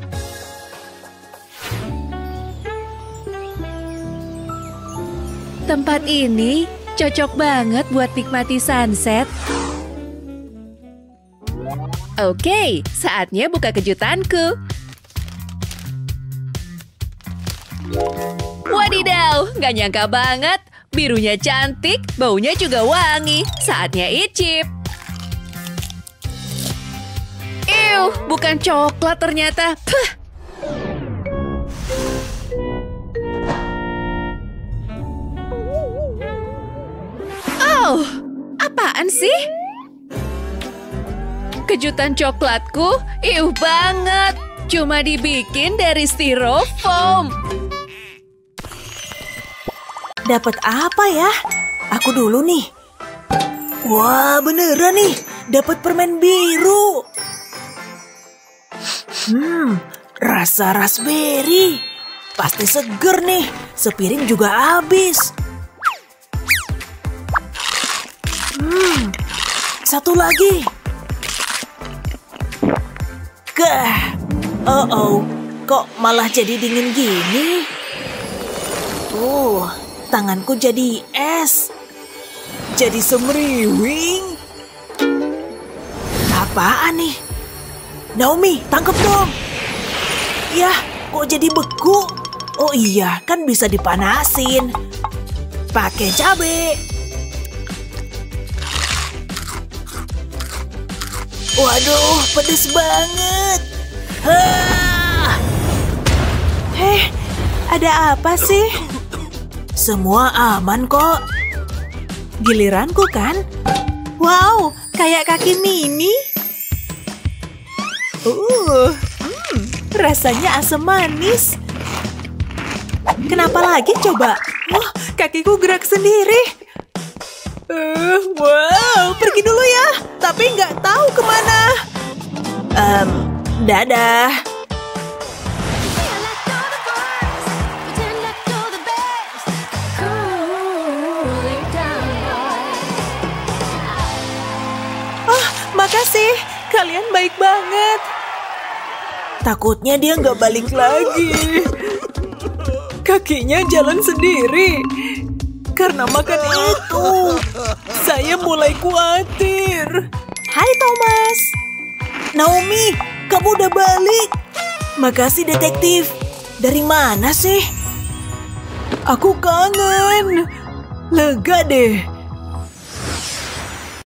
Tempat ini cocok banget buat nikmati sunset. Oke, saatnya buka kejutanku. Wadidaw, nggak nyangka banget. Birunya cantik, baunya juga wangi. Saatnya icip. Ew, bukan coklat ternyata. Puh. Oh, apaan sih? Kejutan coklatku, iuh banget. Cuma dibikin dari styrofoam. Dapat apa ya? Aku dulu nih. Wah, beneran nih. Dapat permen biru. Hmm, rasa raspberry. Pasti seger nih. Sepiring juga habis. Hmm, satu lagi. Gah. Oh-oh, kok malah jadi dingin gini? Uh, tanganku jadi es. Jadi semriwing. Apaan nih? Naomi, tangkap dong. Yah, kok jadi beku? Oh iya, kan bisa dipanasin. Pakai cabai. Waduh, pedes banget. Hah. Heh, ada apa sih? Semua aman kok. Giliranku kan? Wow, kayak kaki Mimi. Uh, hmm, rasanya asam manis. Kenapa lagi coba? Wah, kakiku gerak sendiri. Uh, wow, pergi dulu ya. Tapi nggak tahu kemana. Um, dadah. Oh, makasih. Kalian baik banget. Takutnya dia nggak balik lagi. Kakinya jalan sendiri. Karena makan itu, saya mulai khawatir. Hai Thomas. Naomi, kamu udah balik. Makasih detektif. Dari mana sih? Aku kangen. Lega deh.